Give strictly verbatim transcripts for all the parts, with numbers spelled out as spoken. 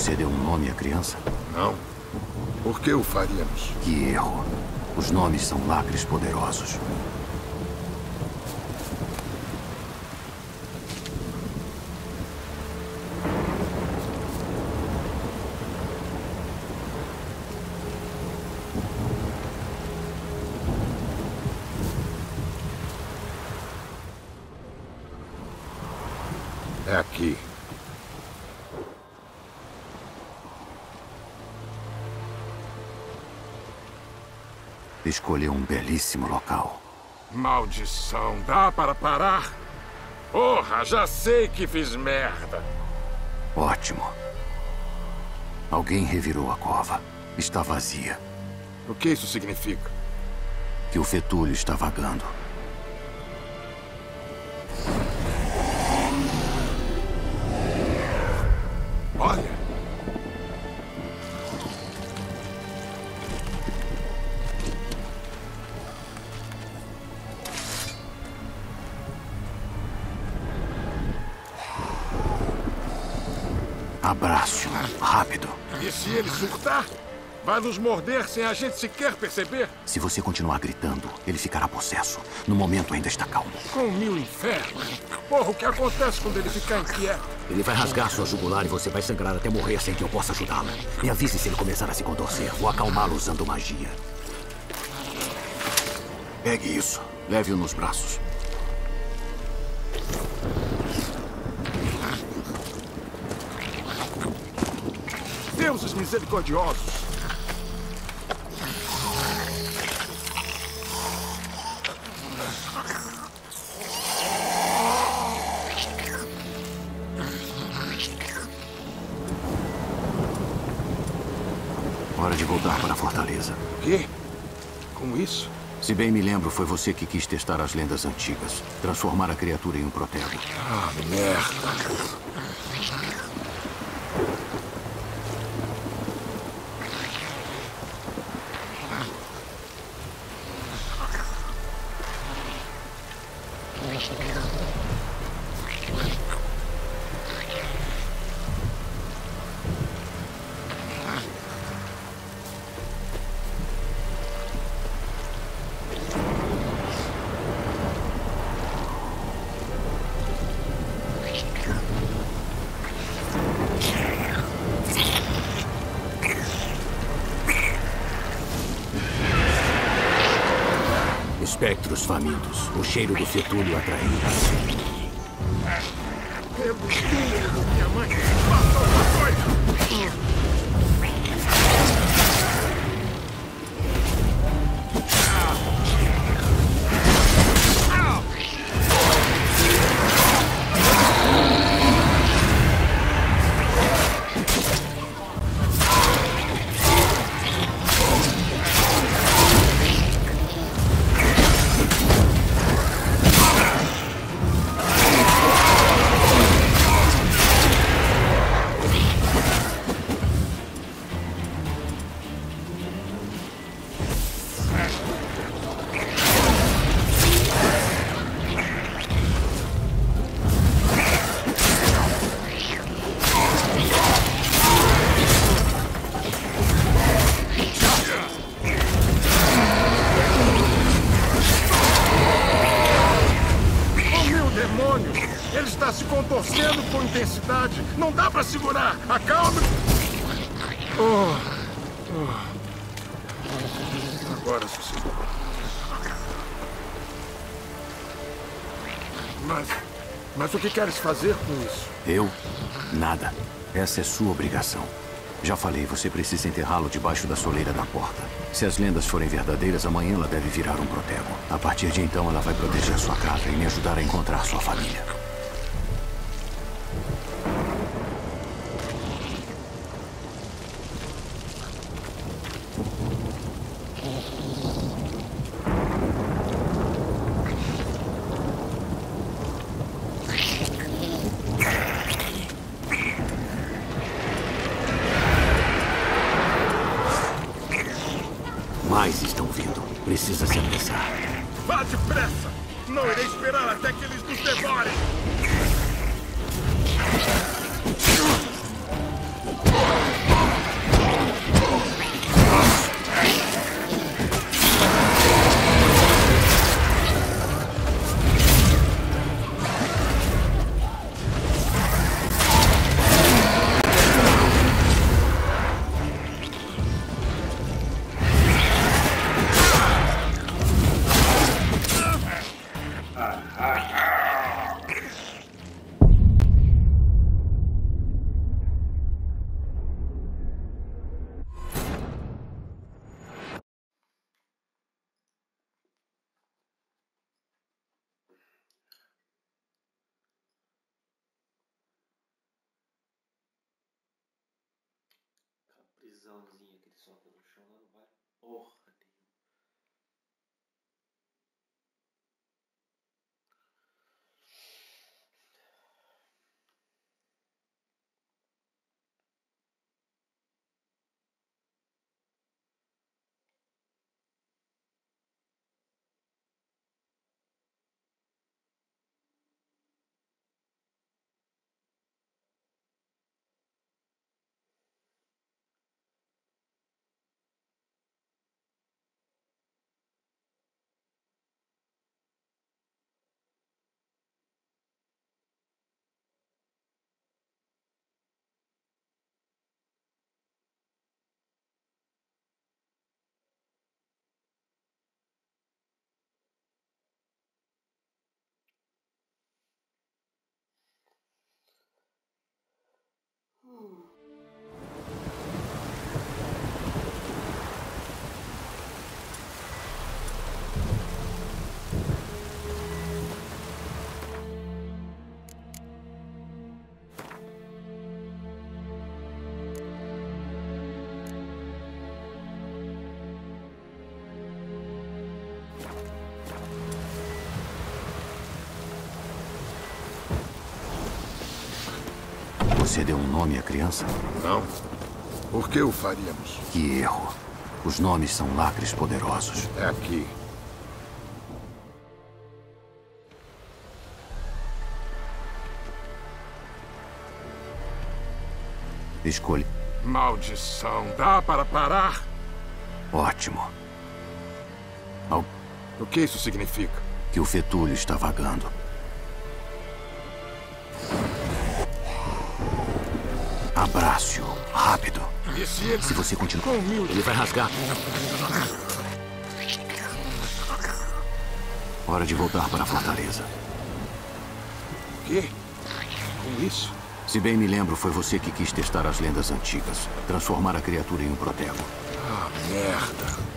Você deu um nome à criança? Não. Por que o faríamos? Que erro. Os nomes são lacres poderosos. É aqui. Escolheu um belíssimo local. Maldição, dá para parar? Porra, já sei que fiz merda. Ótimo. Alguém revirou a cova. Está vazia. O que isso significa? Que o fetulho está vagando. Olha! Abraço. Rápido. E se ele surtar? Vai nos morder sem a gente sequer perceber? Se você continuar gritando, ele ficará possesso. No momento ainda está calmo. Com mil infernos. Porra, o que acontece quando ele ficar inquieto? Ele vai rasgar sua jugular e você vai sangrar até morrer sem que eu possa ajudá-lo. Me avise se ele começar a se contorcer. Vou acalmá-lo usando magia. Pegue isso. Leve-o nos braços. Deuses misericordiosos! Hora de voltar para a fortaleza. Quê? Com isso? Se bem me lembro, foi você que quis testar as lendas antigas. Transformar a criatura em um protego. Ah, merda. Espectros famintos. O cheiro do fetulho atraente. Pelo túmulo, minha mãe! Faça alguma coisa! Ele está se contorcendo com intensidade. Não dá para segurar. Acalme. Oh. Oh. Agora sossegou. Mas... Mas o que queres fazer com isso? Eu? Nada. Essa é sua obrigação. Já falei, você precisa enterrá-lo debaixo da soleira da porta. Se as lendas forem verdadeiras, amanhã ela deve virar um protego. A partir de então, ela vai proteger sua casa e me ajudar a encontrar sua família. Mais estão vindo. Precisa se apressar. Vá depressa! Não irei esperar até que eles nos devorem! visãozinha que ele solta no chão lá no bar. Porra nenhuma. Você deu um nome à criança? Não. Por que o faríamos? Que erro. Os nomes são lacres poderosos. É aqui. Escolha. Maldição. Dá para parar? Ótimo. Al- O que isso significa? Que o fetúlio está vagando. Abrace-o. Rápido. E se ele... Se você continuar... Com mil... Ele vai rasgar. Hora de voltar para a fortaleza. O quê? Com isso? Se bem me lembro, foi você que quis testar as lendas antigas. Transformar a criatura em um protego. Ah, merda.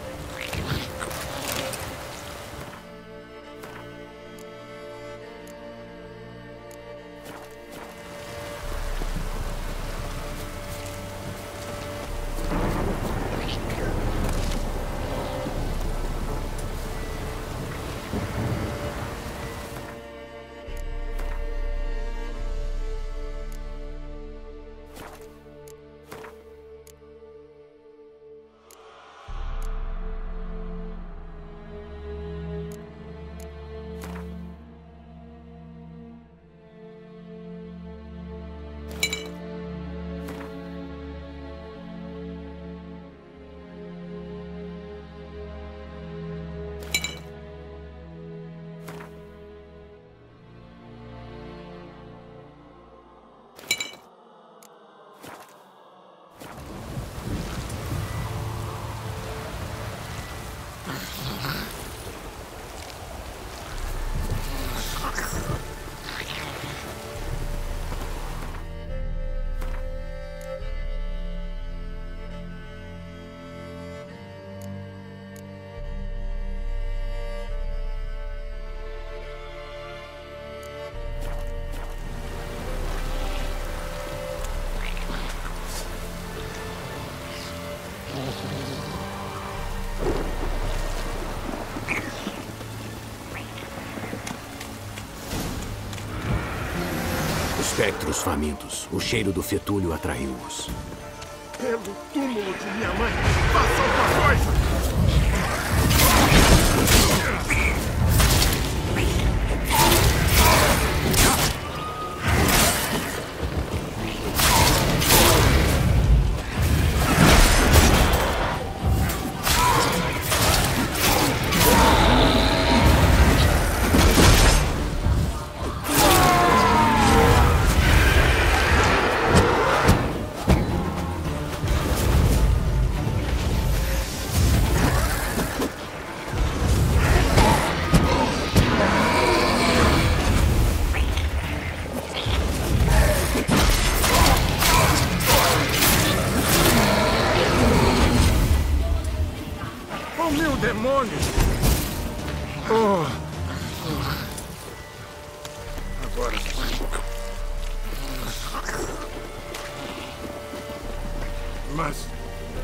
Espectros famintos. O cheiro do fetúlio atraiu-os. Pelo túmulo de minha mãe, faça alguma coisa!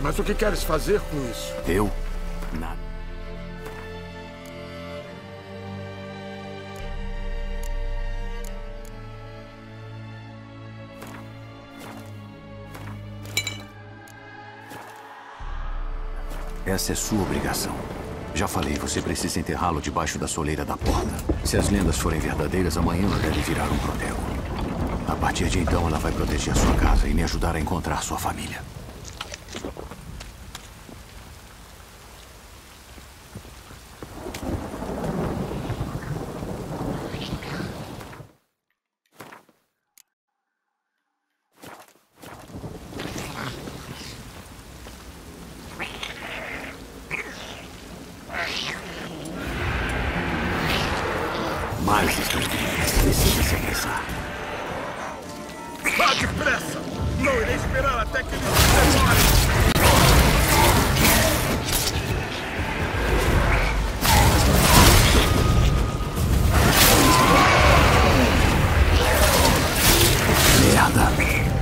Mas o que queres fazer com isso? Eu? Nada. Essa é sua obrigação. Já falei, você precisa enterrá-lo debaixo da soleira da porta. Se as lendas forem verdadeiras, amanhã ela deve virar um protego. A partir de então, ela vai proteger sua casa e me ajudar a encontrar sua família. Mais estão vindo. Precisa se apressar. Vá depressa! Não irei esperar até que eles se demorem! Merda!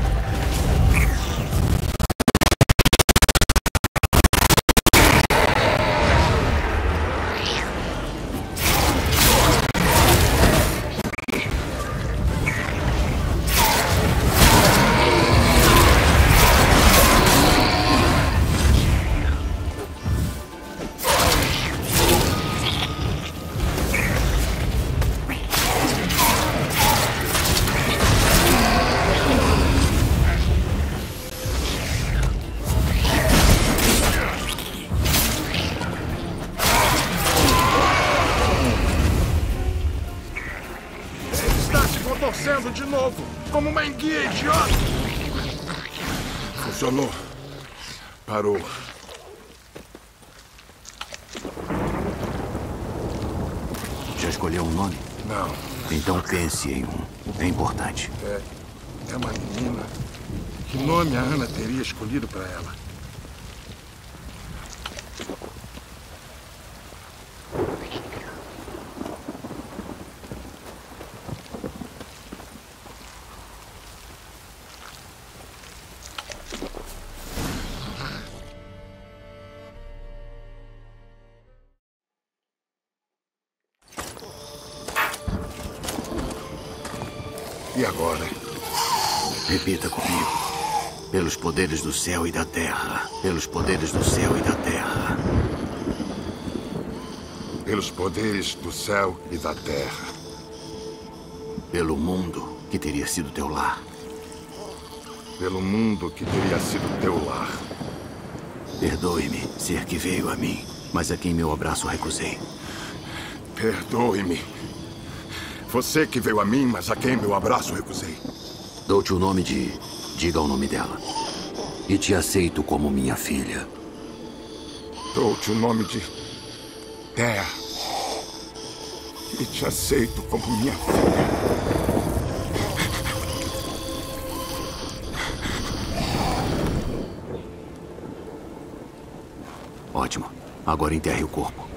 Torcendo de novo, como uma enguia idiota. Funcionou. Parou. Já escolheu um nome? Não. Então pense em um. É importante. É, é uma menina. Que nome a Ana teria escolhido para ela? E agora? Repita comigo. Pelos poderes do céu e da terra. Pelos poderes do céu e da terra. Pelos poderes do céu e da terra. Pelo mundo que teria sido teu lar. Pelo mundo que teria sido teu lar. Perdoe-me, ser que veio a mim, mas a quem meu abraço recusei. Perdoe-me. Você que veio a mim, mas a quem meu abraço recusei. Dou-te o nome de... Diga o nome dela. E te aceito como minha filha. Dou-te o nome de... Terra. E te aceito como minha filha. Ótimo. Agora enterre o corpo.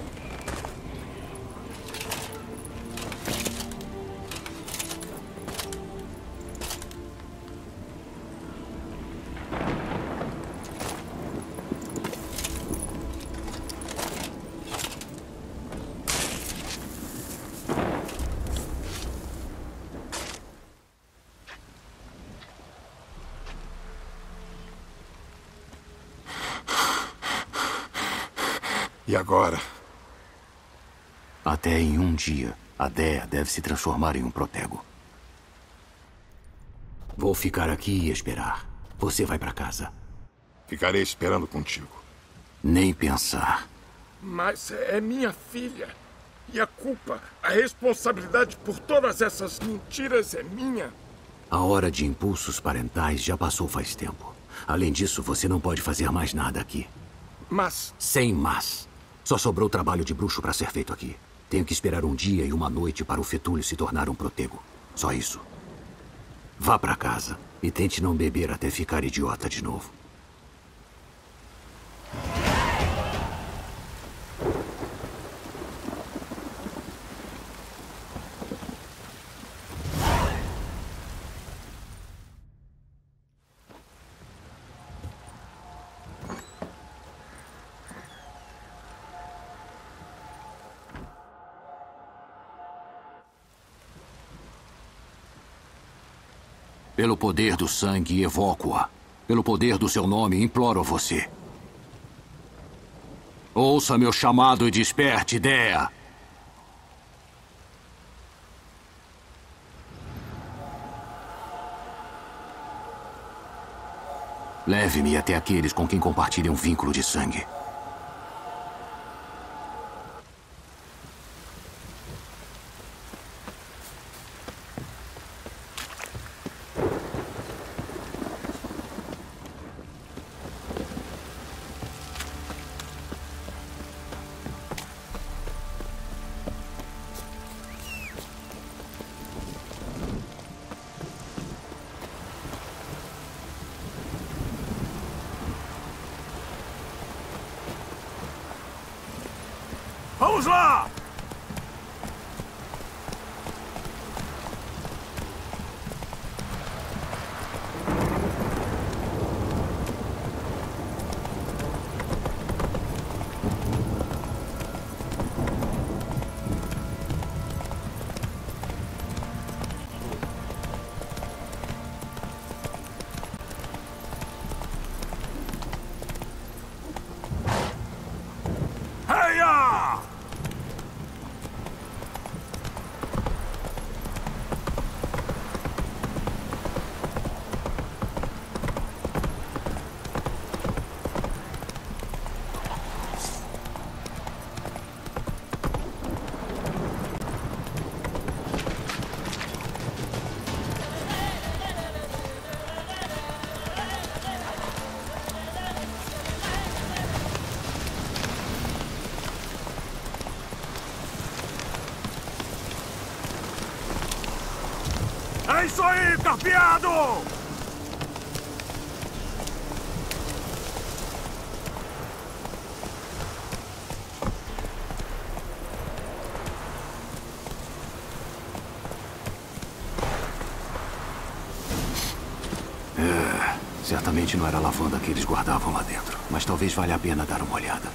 E agora? Até em um dia, a Dea deve se transformar em um protego. Vou ficar aqui e esperar. Você vai pra casa. Ficarei esperando contigo. Nem pensar. Mas é minha filha. E a culpa, a responsabilidade por todas essas mentiras é minha. A hora de impulsos parentais já passou faz tempo. Além disso, você não pode fazer mais nada aqui. Mas... Sem mas. Só sobrou trabalho de bruxo para ser feito aqui. Tenho que esperar um dia e uma noite para o fetúlio se tornar um protego. Só isso. Vá para casa e tente não beber até ficar idiota de novo. Pelo poder do sangue, evoco-a. Pelo poder do seu nome, imploro a você. Ouça meu chamado e desperte, Dea. Leve-me até aqueles com quem compartilha um vínculo de sangue. Vamos lá! É isso aí, carpeado! É, certamente não era a lavanda que eles guardavam lá dentro, mas talvez valha a pena dar uma olhada.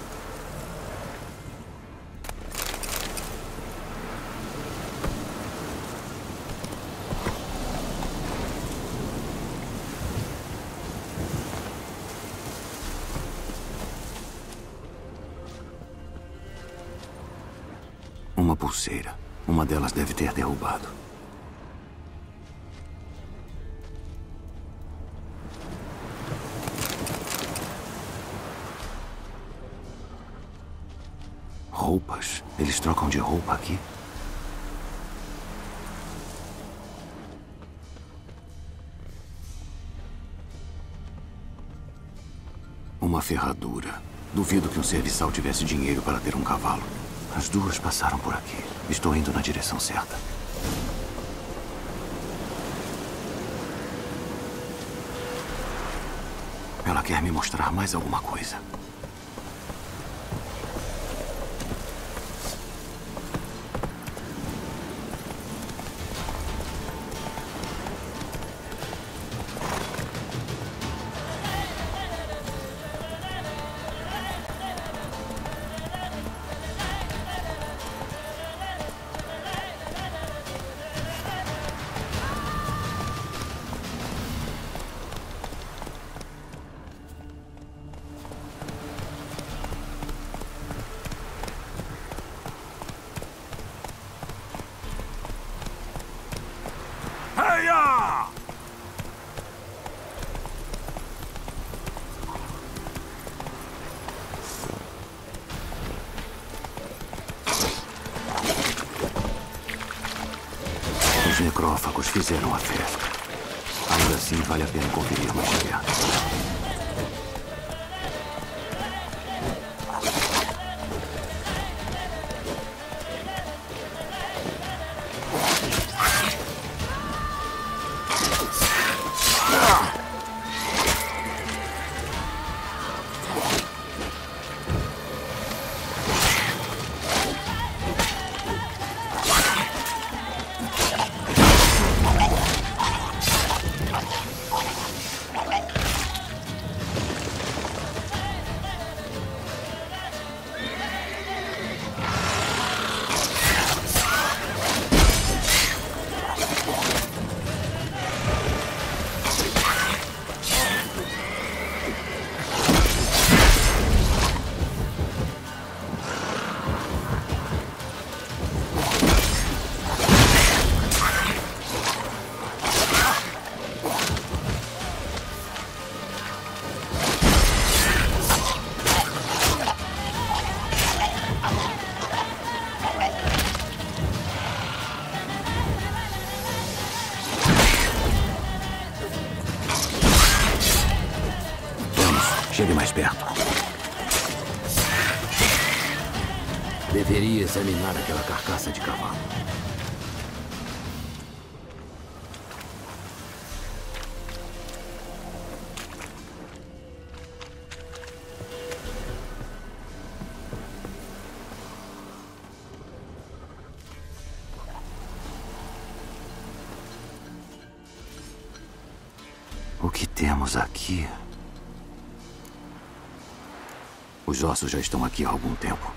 Uma pulseira. Uma delas deve ter derrubado. Roupas? Eles trocam de roupa aqui? Uma ferradura. Duvido que um serviçal tivesse dinheiro para ter um cavalo. As duas passaram por aqui. Estou indo na direção certa. Ela quer me mostrar mais alguma coisa. Os necrófagos fizeram a festa. Ainda assim, vale a pena conferir mais de perto. Chegue mais perto. Deveria examinar aquela carcaça de cavalo. O que temos aqui? Os ossos já estão aqui há algum tempo.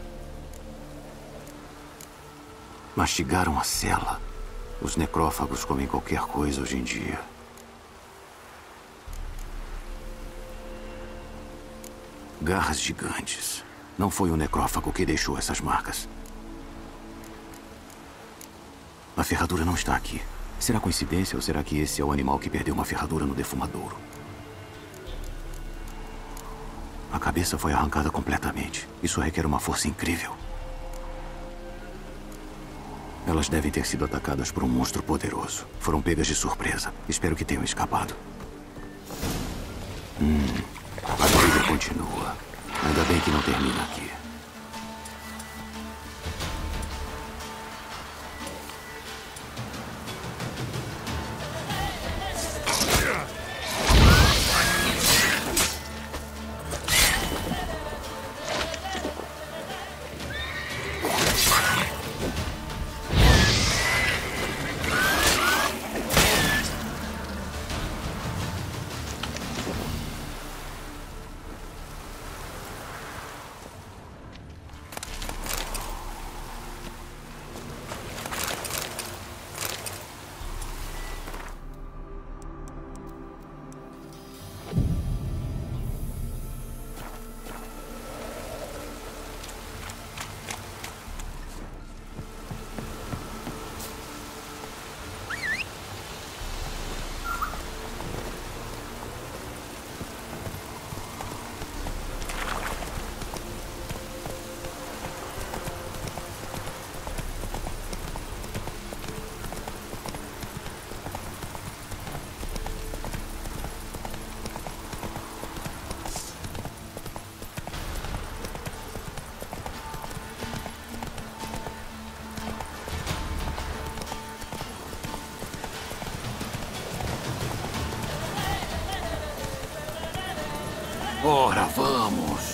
Mastigaram a cela. Os necrófagos comem qualquer coisa hoje em dia. Garras gigantes. Não foi o necrófago que deixou essas marcas. A ferradura não está aqui. Será coincidência ou será que esse é o animal que perdeu uma ferradura no defumadouro? A cabeça foi arrancada completamente. Isso requer uma força incrível. Elas devem ter sido atacadas por um monstro poderoso. Foram pegas de surpresa. Espero que tenham escapado. Hum, a briga continua. Ainda bem que não termina aqui. Ora, vamos!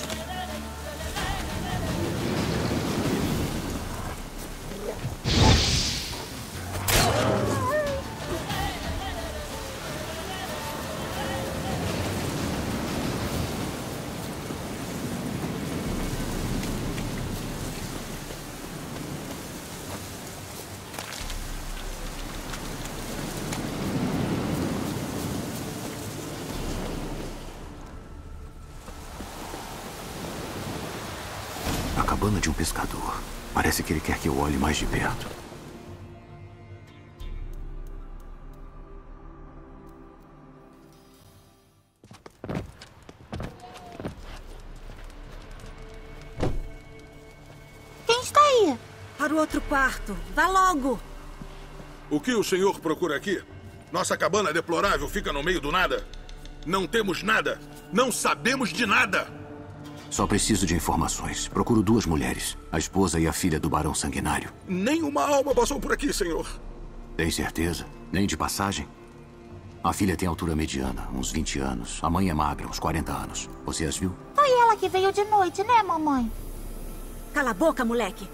A cabana de um pescador. Parece que ele quer que eu olhe mais de perto. Quem está aí? Para o outro quarto. Vá logo. O que o senhor procura aqui? Nossa cabana deplorável fica no meio do nada. Não temos nada. Não sabemos de nada. Só preciso de informações. Procuro duas mulheres. A esposa e a filha do Barão Sanguinário. Nenhuma alma passou por aqui, senhor. Tem certeza? Nem de passagem? A filha tem altura mediana, uns vinte anos. A mãe é magra, uns quarenta anos. Você as viu? Foi ela que veio de noite, né, mamãe? Cala a boca, moleque.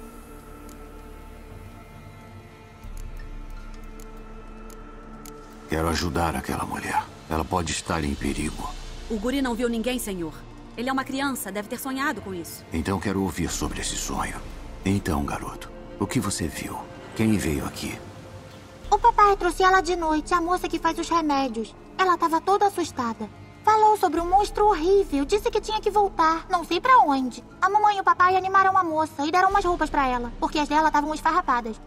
Quero ajudar aquela mulher. Ela pode estar em perigo. O guri não viu ninguém, senhor. Ele é uma criança, deve ter sonhado com isso. Então quero ouvir sobre esse sonho. Então, garoto, o que você viu? Quem veio aqui? O papai trouxe ela de noite, a moça que faz os remédios. Ela estava toda assustada. Falou sobre um monstro horrível, disse que tinha que voltar, não sei pra onde. A mamãe e o papai animaram a moça e deram umas roupas pra ela, porque as dela estavam esfarrapadas.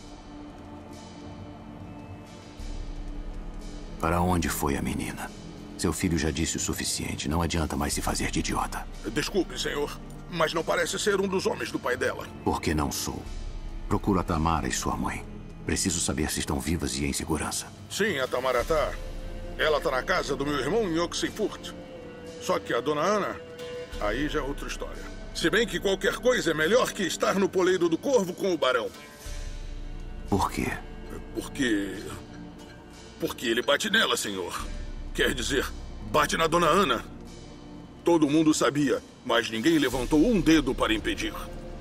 Para onde foi a menina? Seu filho já disse o suficiente. Não adianta mais se fazer de idiota. Desculpe, senhor, mas não parece ser um dos homens do pai dela. Porque não sou. Procuro a Tamara e sua mãe. Preciso saber se estão vivas e em segurança. Sim, a Tamara tá. Ela tá na casa do meu irmão em Oxenfurt. Só que a dona Ana, aí já é outra história. Se bem que qualquer coisa é melhor que estar no poleiro do Corvo com o barão. Por quê? Porque... Porque ele bate nela, senhor. Quer dizer, bate na dona Ana. Todo mundo sabia, mas ninguém levantou um dedo para impedir.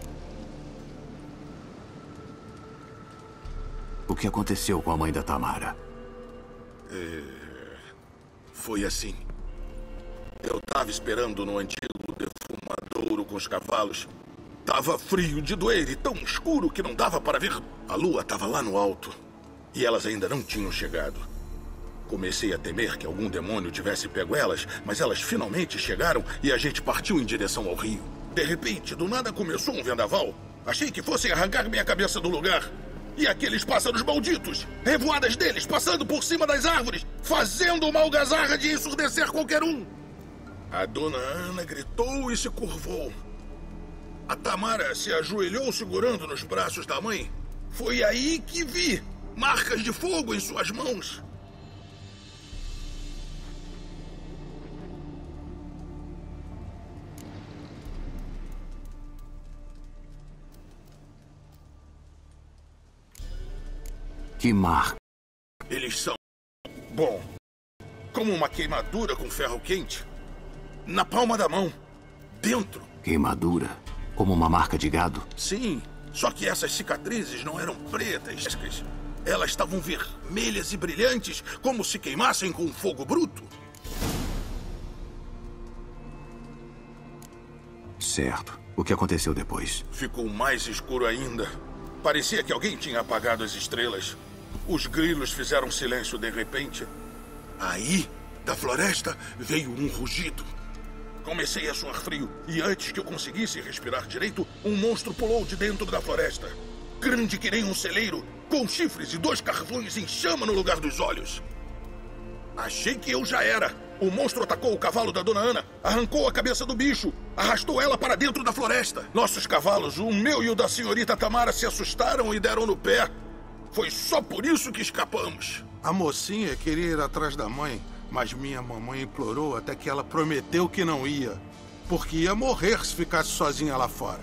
O que aconteceu com a mãe da Tamara? É... Foi assim. Eu tava esperando no antigo defumadouro com os cavalos. Tava frio de doer e tão escuro que não dava para ver. A lua tava lá no alto. E elas ainda não tinham chegado. Comecei a temer que algum demônio tivesse pego elas, mas elas finalmente chegaram e a gente partiu em direção ao rio. De repente, do nada começou um vendaval. Achei que fossem arrancar minha cabeça do lugar. E aqueles pássaros malditos, revoadas deles passando por cima das árvores, fazendo uma algazarra de ensurdecer qualquer um. A dona Ana gritou e se curvou. A Tamara se ajoelhou segurando nos braços da mãe. Foi aí que vi marcas de fogo em suas mãos. Que marca? Eles são... Bom, como uma queimadura com ferro quente. Na palma da mão. Dentro. Queimadura? Como uma marca de gado? Sim, só que essas cicatrizes não eram pretas. Elas estavam vermelhas e brilhantes, como se queimassem com fogo bruto. Certo. O que aconteceu depois? Ficou mais escuro ainda. Parecia que alguém tinha apagado as estrelas. Os grilos fizeram silêncio de repente. Aí, da floresta, veio um rugido. Comecei a suar frio, e antes que eu conseguisse respirar direito, um monstro pulou de dentro da floresta. Grande que nem um celeiro, com chifres e dois carvões em chama no lugar dos olhos. Achei que eu já era. O monstro atacou o cavalo da dona Ana, arrancou a cabeça do bicho, arrastou ela para dentro da floresta. Nossos cavalos, o meu e o da senhorita Tamara, se assustaram e deram no pé. Foi só por isso que escapamos. A mocinha queria ir atrás da mãe, mas minha mamãe implorou até que ela prometeu que não ia, porque ia morrer se ficasse sozinha lá fora.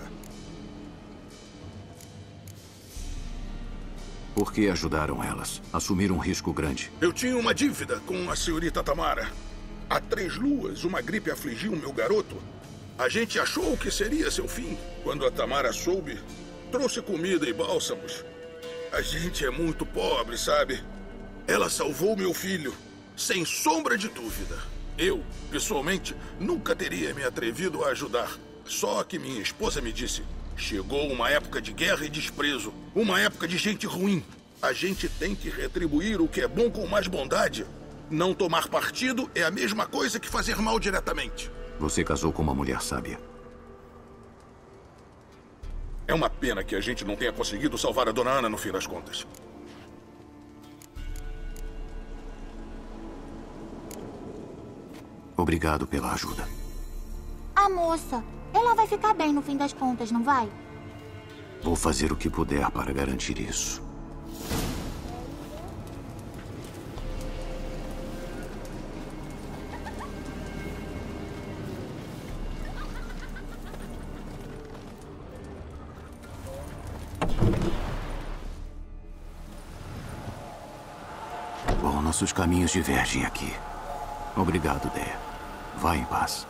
Por que ajudaram elas? Assumiram um risco grande. Eu tinha uma dívida com a senhorita Tamara. Há três luas, uma gripe afligiu meu garoto. A gente achou que seria seu fim. Quando a Tamara soube, trouxe comida e bálsamos. A gente é muito pobre, sabe? Ela salvou meu filho, sem sombra de dúvida. Eu, pessoalmente, nunca teria me atrevido a ajudar. Só que minha esposa me disse: chegou uma época de guerra e desprezo, uma época de gente ruim. A gente tem que retribuir o que é bom com mais bondade. Não tomar partido é a mesma coisa que fazer mal diretamente. Você casou com uma mulher sábia. É uma pena que a gente não tenha conseguido salvar a dona Ana no fim das contas. Obrigado pela ajuda. A moça, ela vai ficar bem no fim das contas, não vai? Vou fazer o que puder para garantir isso. Bom, nossos caminhos divergem aqui. Obrigado, Dea. Vá em paz.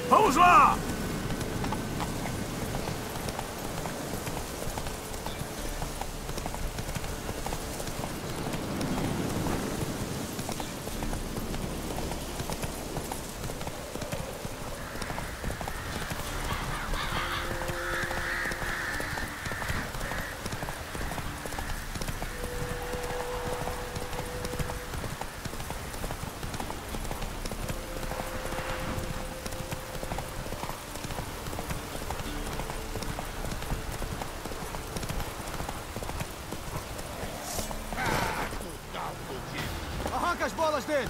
Vamos lá! Arranca as bolas dele!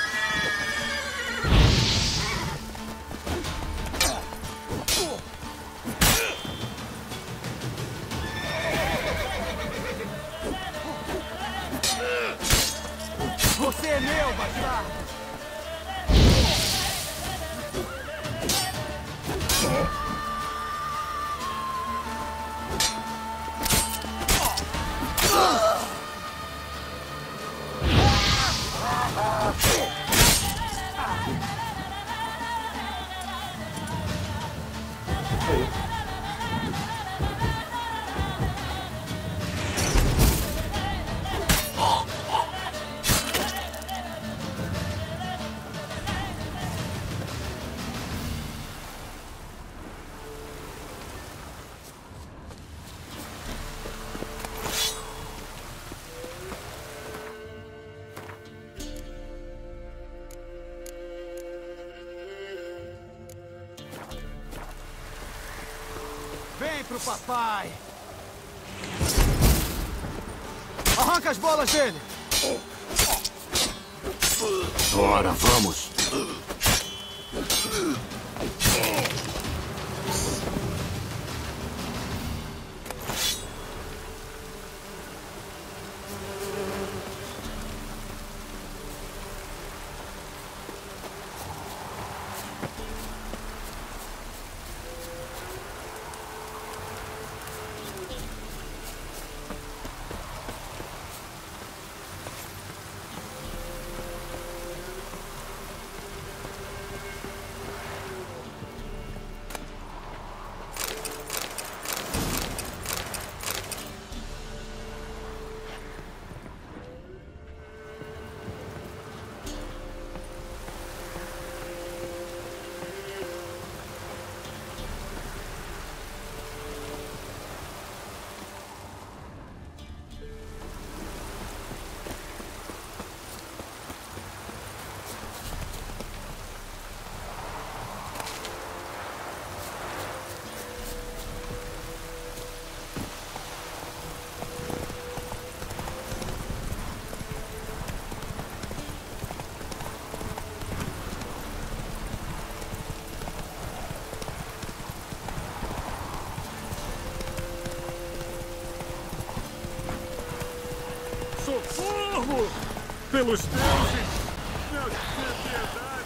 Você é meu, bastardo! Vem pro papai! Arranca as bolas dele! Ora, vamos! Socorro! Pelos deuses! Minha piedade!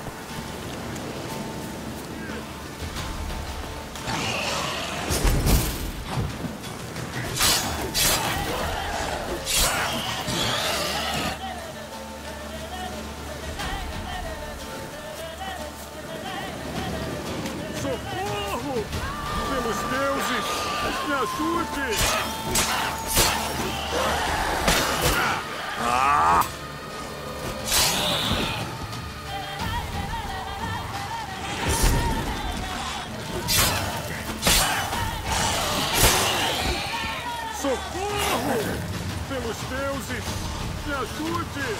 Socorro! Pelos deuses! Me ajude! Ah! Socorro! Pelos deuses! Me ajude!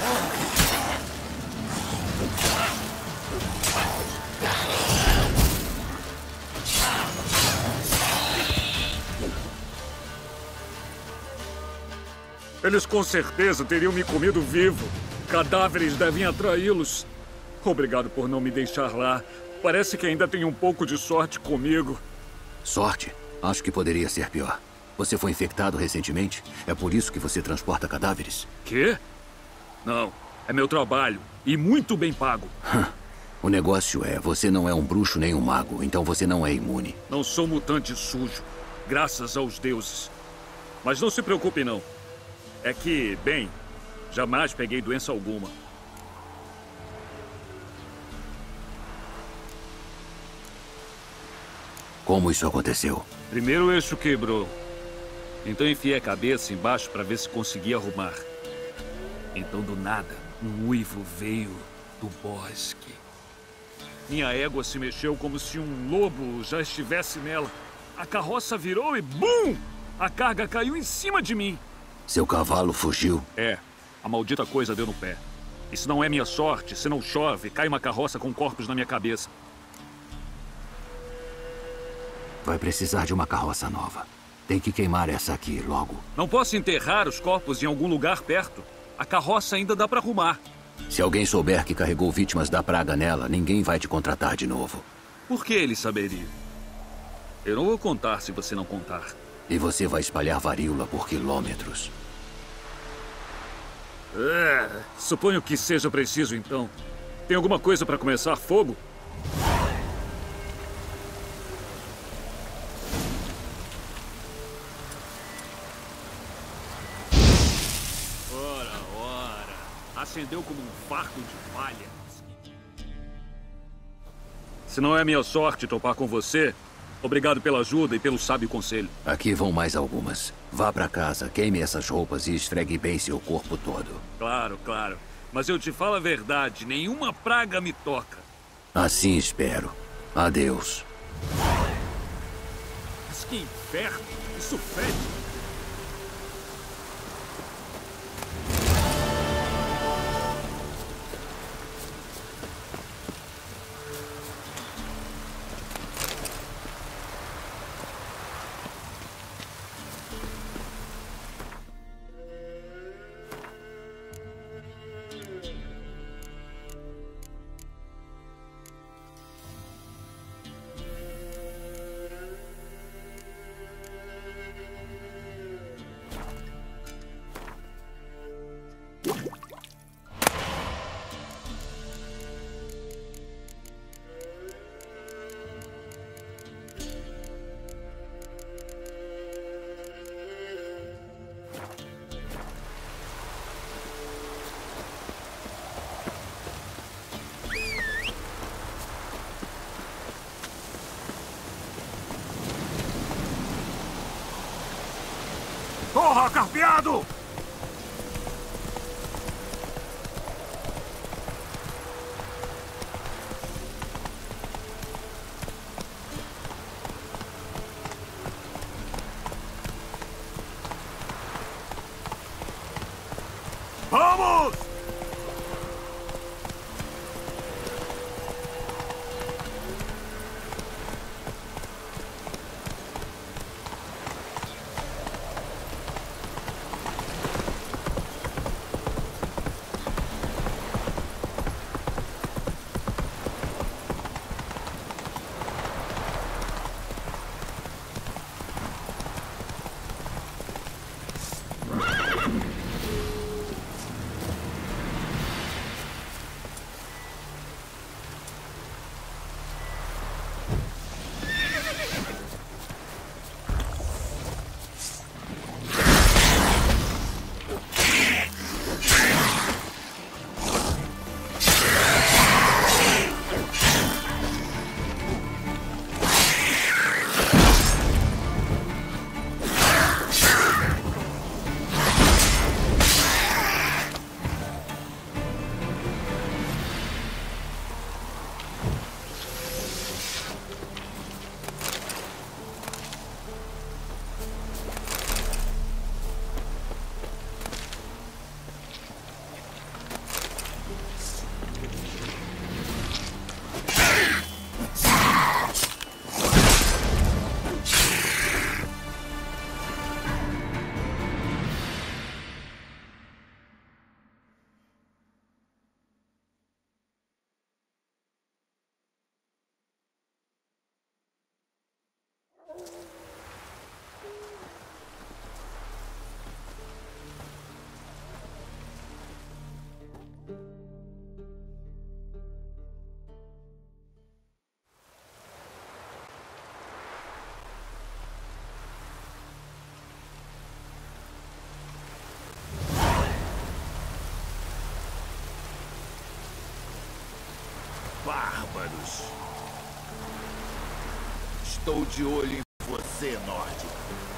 Eles com certeza teriam me comido vivo. Cadáveres devem atraí-los. Obrigado por não me deixar lá. Parece que ainda tem um pouco de sorte comigo. Sorte? Acho que poderia ser pior. Você foi infectado recentemente? É por isso que você transporta cadáveres? Quê? Não. É meu trabalho. E muito bem pago. O negócio é, você não é um bruxo nem um mago, então você não é imune. Não sou mutante sujo. Graças aos deuses. Mas não se preocupe, não. É que, bem, jamais peguei doença alguma. Como isso aconteceu? Primeiro o eixo quebrou. Então enfiei a cabeça embaixo para ver se conseguia arrumar. Então, do nada, um uivo veio do bosque. Minha égua se mexeu como se um lobo já estivesse nela. A carroça virou e BUM! A carga caiu em cima de mim. Seu cavalo fugiu? É, a maldita coisa deu no pé. E se não é minha sorte, se não chove, cai uma carroça com corpos na minha cabeça. Vai precisar de uma carroça nova. Tem que queimar essa aqui logo. Não posso enterrar os corpos em algum lugar perto. A carroça ainda dá pra arrumar. Se alguém souber que carregou vítimas da praga nela, ninguém vai te contratar de novo. Por que ele saberia? Eu não vou contar se você não contar. E você vai espalhar varíola por quilômetros. É, suponho que seja preciso, então. Tem alguma coisa para começar fogo? Ora, ora. Acendeu como um fardo de palha. Se não é minha sorte topar com você, obrigado pela ajuda e pelo sábio conselho. Aqui vão mais algumas. Vá pra casa, queime essas roupas e esfregue bem seu corpo todo. Claro, claro. Mas eu te falo a verdade, nenhuma praga me toca. Assim espero. Adeus. Mas que inferno! Isso fede! Corra, carpeado! Vamos! Bárbaros! Estou de olho em você, Nord.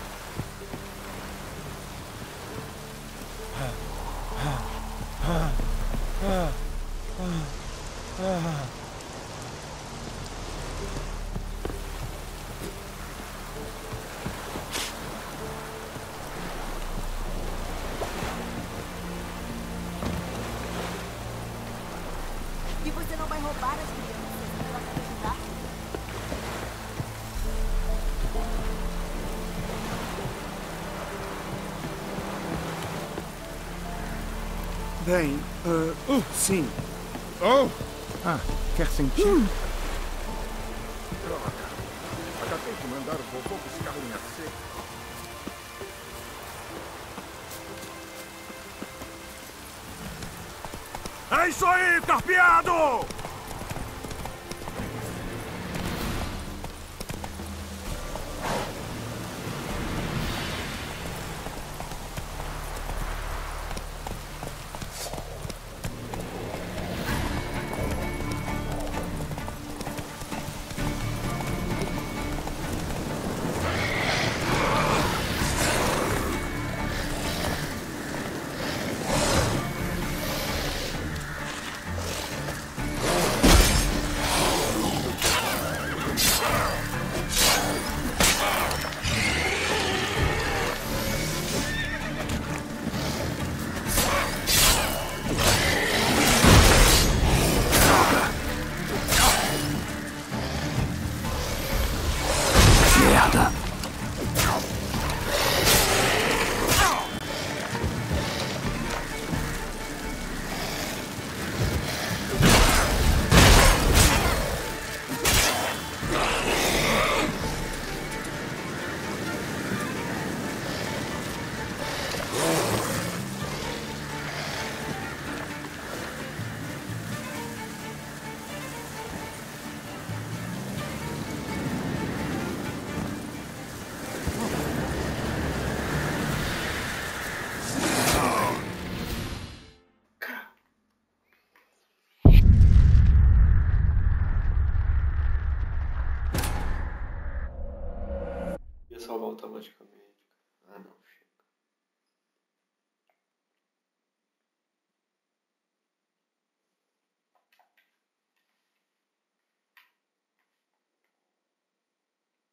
E você não vai roubar as crianças para ajudar? Bem, uh, uh, sim. Oh! Ah, quer sentir? Droga. Acabei de mandar o vovô buscar linha seca. É isso aí, carpeado! Merda! Ia salvar automaticamente.